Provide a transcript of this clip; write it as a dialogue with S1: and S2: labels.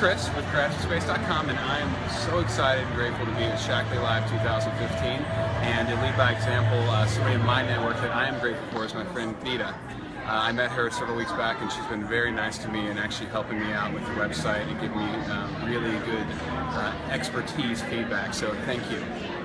S1: Chris with GratitudeSpace.com, and I am so excited and grateful to be at Shaklee Live 2015. And to lead by example, somebody in my network that I am grateful for is my friend Nita. I met her several weeks back, and she's been very nice to me and actually helping me out with the website and giving me really good expertise feedback. So thank you.